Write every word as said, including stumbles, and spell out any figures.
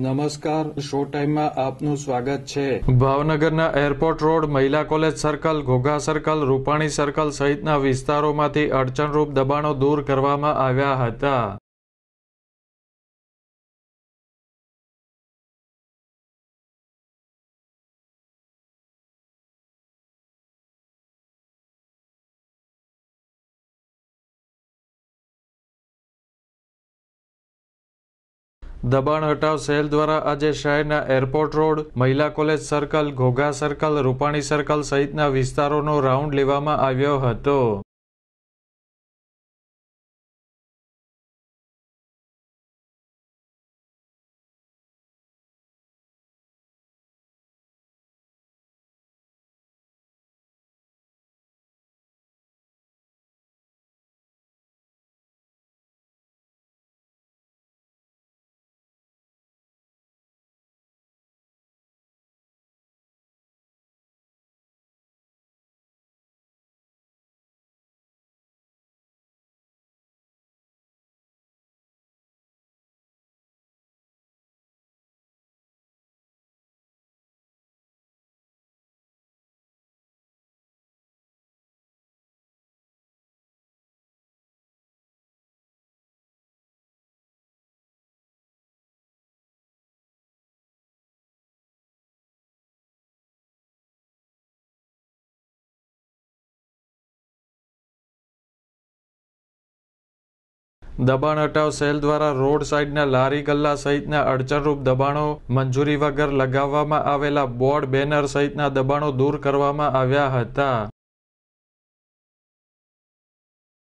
નમસ્કાર, શો ટાઈમમાં આપનું સ્વાગત છે। ભાવનગરના એરપોર્ટ રોડ, મહિલા college circle, Ghogha circle, Rupani circle સહિતના વિસ્તારોમાંથી અડચણરૂપ દબાણો દૂર કરવામાં આવ્યા હતા। દબાણ હટાવ સેલ દ્વારા આજે શહેરના એરપોર્ટ રોડ, મહિલા college circle, Ghogha circle, Rupani circle સહિતના વિસ્તારોનો રાઉન્ડ લેવામાં આવ્યો હતો। દબાણ હટાવ સેલ દ્વારા રોડ સાઇડના લારી ગલ્લા સહિતના અડચણરૂપ દબાણો, મંજૂરી વગર લગાવવામાં આવેલા બોર્ડ બેનર સહિતના દબાણો દૂર કરવામાં આવ્યા હતા।